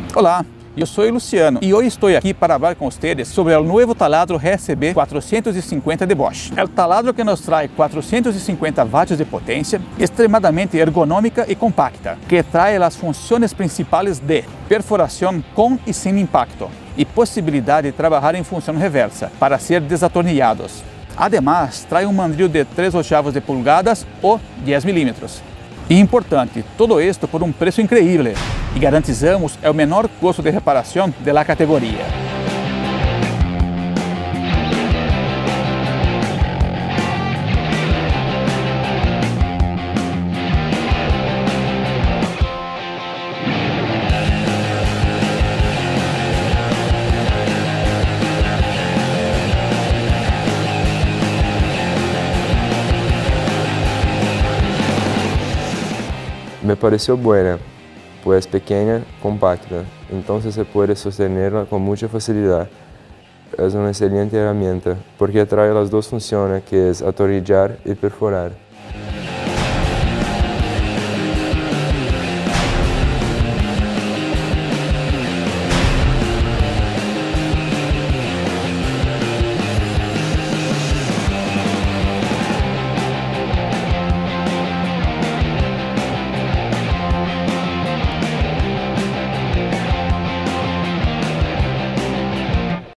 Olá, eu sou o Luciano e hoje estou aqui para falar com vocês sobre o novo taladro RCB 450 de Bosch. É o taladro que nos traz 450 watts de potência, extremadamente ergonômica e compacta, que traz as funções principais de perfuração com e sem impacto e possibilidade de trabalhar em função reversa para ser desatornilhados. Además, traz um mandril de 3/8 de polegadas ou 10 milímetros. E importante, todo esto por um preço incrível e garantizamos o menor custo de reparação da categoria. Me pareció buena, pues pequeña, compacta, entonces se puede sostenerla con mucha facilidad. Es una excelente herramienta porque trae las dos funciones que es atornillar y perforar.